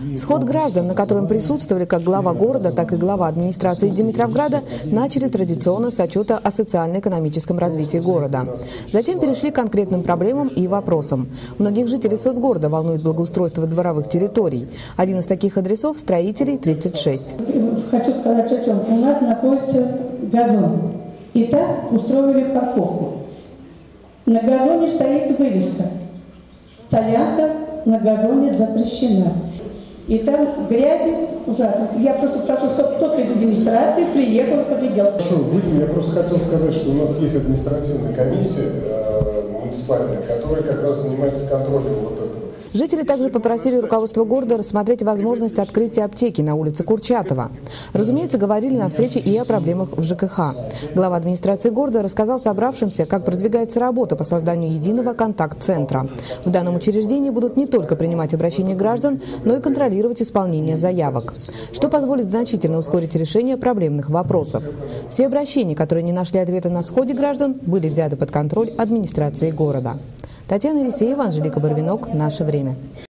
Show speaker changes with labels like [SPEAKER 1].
[SPEAKER 1] Сход граждан, на котором присутствовали как глава города, так и глава администрации Димитровграда, начали традиционно с отчета о социально-экономическом развитии города. Затем перешли к конкретным проблемам и вопросам. Многих жителей соцгорода волнует благоустройство дворовых территорий. Один из таких адресов – строителей 36.
[SPEAKER 2] Хочу сказать о чем. У нас находится газон. И так устроили парковку. На газоне стоит вывеска: солянка на газоне запрещена. И там грязи ужасно. Я просто прошу, чтобы кто-то из администрации приехал и поглядел.
[SPEAKER 3] Прошу, выйдем. Я просто хотел сказать, что у нас есть административная комиссия муниципальная, которая как раз занимается контролем вот этого.
[SPEAKER 1] Жители также попросили руководство города рассмотреть возможность открытия аптеки на улице Курчатова. Разумеется, говорили на встрече и о проблемах в ЖКХ. Глава администрации города рассказал собравшимся, как продвигается работа по созданию единого контакт-центра. В данном учреждении будут не только принимать обращения граждан, но и контролировать исполнение заявок, что позволит значительно ускорить решение проблемных вопросов. Все обращения, которые не нашли ответа на сходе граждан, были взяты под контроль администрации города. Татьяна Елисеева, Анжелика Барвинок. Наше время.